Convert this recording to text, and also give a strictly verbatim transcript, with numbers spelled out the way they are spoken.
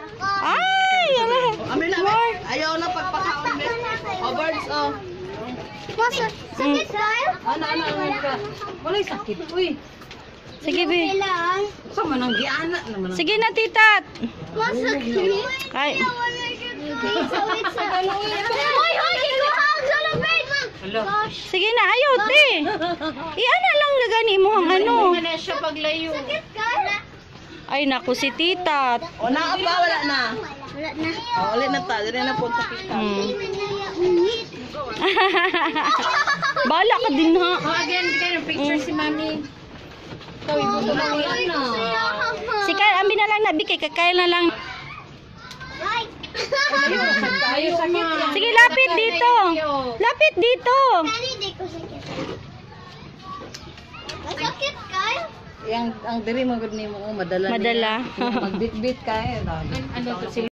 Ay! Amin na, ayaw na pagpakaon. O, birds, oh. Sakit tayo? Ano, ano, ano ka? Wala'y sakit, uy. Sige, Bi. Sama nang giana naman. Sige na, tita. Masakit. Ay. Hoy, hoy, ikuha ang salapit. Sige na, ayaw, te. Iyan na lang lagani mo ang ano. Hindi na siya paglayo. Sakit ka? Ay, naku, si tita. O, naa pa, wala na. Wala na. O, ulit na ta. Dire na po sa kita. Hmm. Bala ka din, ha? Oh, again, bigay ng picture si Mami. Ikaw, ibuto na wala na. Si Kyle, ambi na lang nabi kay Kyle na lang. Ayaw sakit yan. Sige, lapit dito. Lapit dito. Hindi ko sakit. Masakit ka? Yang ang diri mo gud nimo madala. Madala. Magbitbit ka eh. Ano to